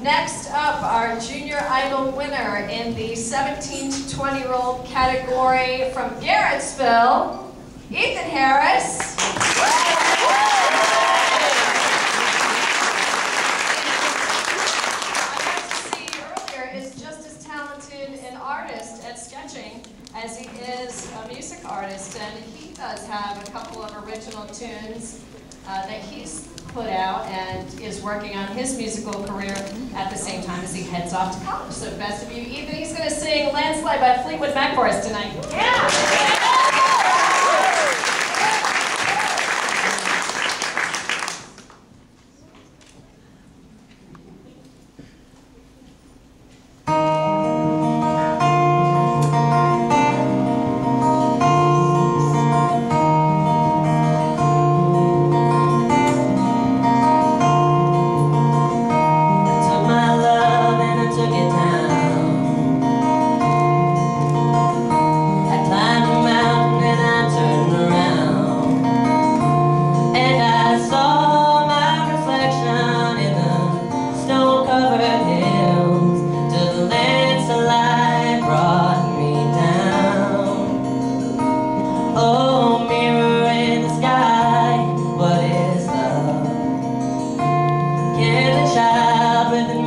Next up, our Junior Idol winner in the 17 to 20-year-old category from Garrettsville, Ethan Harris. As he is a music artist, and he does have a couple of original tunes that he's put out and is working on his musical career at the same time as he heads off to college. So best of you, Ethan. He's going to sing Landslide by Fleetwood Mac for us tonight. Yeah! Child with